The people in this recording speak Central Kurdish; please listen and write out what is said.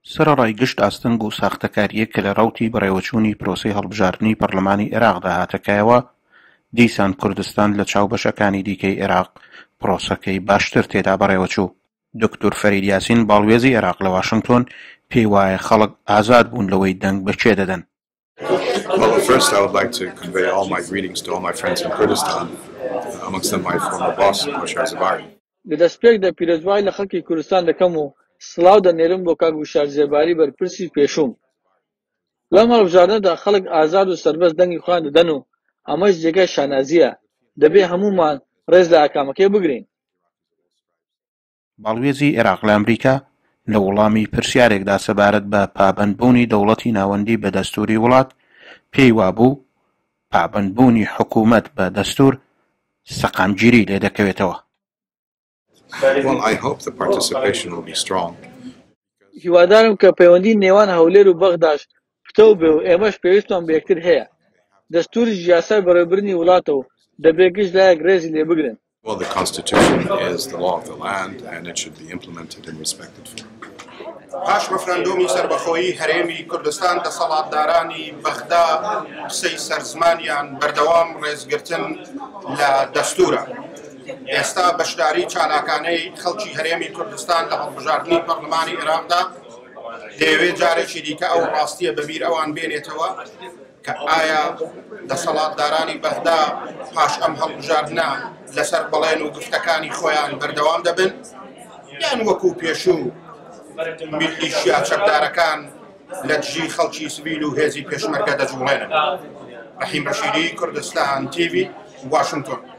سەرەڕای گشت ئاستەنگ و ساختەکاریەک کە لە ڕەوتی بەڕێوەچوونی پرۆسەی هەڵبژاردنی پەرلەمانی عێراقدا هاتەکایەوە، دیسان کوردستان لە چاوبەشەکانی دیکەی عێراق پرۆسەکەی باشتر تێدا بەڕێوەچوو. دکتۆر فەرید یاسین باڵوێزی عێراق لە واشنگتۆن پێی وایە خەڵک ئازاد بوون لەوەی دەنگ بەکێ دەدەن. Well, first I would like to convey all my greetings to all my friends in Kurdistan, amongst them my former boss, Bashar Zebari. لە دەستپێکدا پیرۆزبای لە خەڵکی کوردستان دەکەم و سڵاو دەنێرم بۆ کاک بشار زێباری بەرپرسی پێشووم. لەم هەڵبژاردنەدا خەڵک ئازاد و سەربەست دەنگی خۆیان دەدەن و ئەمەش جێگای شانازیە، دەبێ هەموومان ڕێز لە ئاکامەکەی بگرین. باڵوێزی عێراق لە ئەمریکا لە وەڵامی پرسیارێکدا سەبارەت بە پابەندبوونی دەوڵەتی ناوەندی بە دەستوری وڵات پێی وابوو پابەندبوونی حکوومەت بە دەستور سەقامگیری لێ دەکەوێتەوە. Well, I hope the participation will be strong. هیوادارم کە پەیوەندی نێوان هەولێر و بەغداش پتە بێ و ئێمەش پێویستمان بە یەکتر هەیە. دەستوریش یاسای بەڕێوەبردنی وڵاتە و دەبێ گشت لایەک ڕێزی لێ بگرن. Well, the Constitution is the law of the land and it should be implemented and respected for. پاش ڕەفرەندۆمی سەربەخۆیی هەرێمی کوردستان دەسەڵاتدارانی بەغدا قسەی سەرزمانیان بەردەوام ڕێزگرتن لە دەستورە. ئێستا بەشداری چالاکانەی خەڵکی هەرێمی کوردستان لە هەڵبژاردنی پەرلەمانی عێراقدا دەیەوێت جارێکی دیکە ئەو ڕاستیە بەبیر ئەوان بێنێتەوە کە ئایا دەسەڵاتدارانی بەغدا پاش ئەم هەڵبژاردنە لەسەر بەڵێن و گفتەکانی خۆیان بەردەوام دەبن یان وەکو پێشوو میلیشیا چەکدارەکان لە دژی خەڵکی سیڤیل و هێزی پێشمەرگە دەجوڵێنن. ڕەحیم ڕەشیدی، کوردستان تیڤی، واشنگتۆن.